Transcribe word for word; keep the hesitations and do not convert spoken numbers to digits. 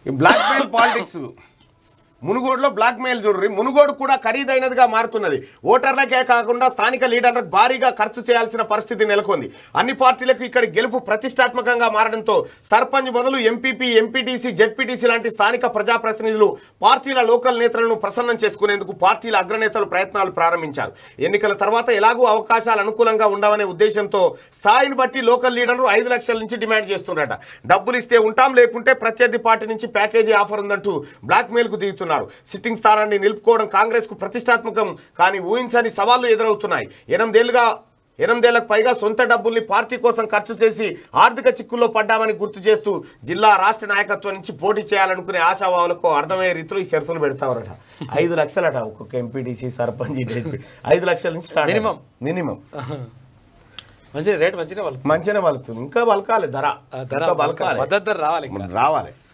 Black mail politics మునుగోడులో blackmail చూడండి. మునుగోడు కూడా ఖరీదైనదిగా మారుతున్నది. ఓటర్లకే కాకుండా స్థానిక లీడర్లకు భారీగా ఖర్చు చేయాల్సిన పరిస్థితి నెలకొంది. అన్ని పార్టీలకు ఇక్కడ గెలుపు ప్రతిష్టాత్మకంగా మారడంతో సర్పంచ్ మొదలు ఎంపీపీ, ఎంపీటీసీ, జెడ్పీటీసీ లాంటి స్థానిక ప్రజాప్రతినిధులు పార్టీల లోకల్ నేతలను ప్రసన్నం చేసుకునేందుకు పార్టీల అగ్రనేతలు ప్రయత్నాలు ప్రారంభించారు. ఎన్నికల తర్వాత ఎలాగూ అవకాశాలు అనుకూలంగా ఉండవనే ఉద్దేశంతో స్థాయిని బట్టి లోకల్ లీడర్లు ఐదు లక్షల నుంచి డిమాండ్ చేస్తున్నారట. డబ్బులు ఇస్తే ఉంటాం, లేకుంటే ప్రత్యర్థి పార్టీ నుంచి ప్యాకేజీ ఆఫర్ ఉందంటూ బ్లాక్ మెయిల్కు దిగుతున్నారు. సిట్టింగ్ స్థానాన్ని నిలుపుకోవడం కాంగ్రెస్ కు ప్రతిష్టాత్మకం, కానీ ఊహించని సవాళ్లు ఎదురవుతున్నాయి. ఎనిమిదేళ్లుగా ఎనిమిదేళ్లకు పైగా సొంత డబ్బుల్ని పార్టీ కోసం ఖర్చు చేసి ఆర్థిక చిక్కుల్లో పడ్డామని గుర్తు చేస్తూ జిల్లా రాష్ట్ర నాయకత్వం నుంచి పోటీ చేయాలనుకునే ఆశావాహులకు అర్థమయ్యే రీతిలో ఈ షరతులు పెడతావరట. ఐదు లక్షలట ఒక్కొక్క ఎంపీటీసీ, సర్పంచ్, ఐదు లక్షల నుంచి స్టార్ట్ మినిమం మినిమం మంచి రేట్ మంచిగా మంచిగానే వలుతుంది. ఇంకా వలకాలి ధర, ఇంకా వలకాలి, రావాలి.